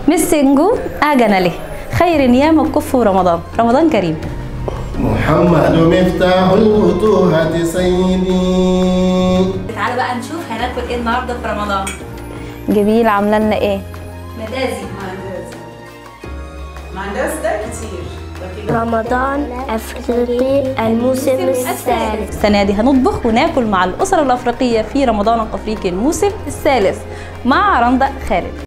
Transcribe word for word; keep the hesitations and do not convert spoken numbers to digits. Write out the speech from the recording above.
مسنجو اجنله خير نيام الكف رمضان. رمضان كريم. محمد مفتاح الفتوحات سيدي. تعالى بقى نشوف هناكل ايه النهارده في رمضان. جميل. عامله لنا ايه؟ مدازي. مانداز ده كتير. رمضان أفريقي الموسم الثالث. السنة دي هنطبخ وناكل مع الأسرة الأفريقية في رمضان الأفريقي الموسم الثالث مع رندا خالد.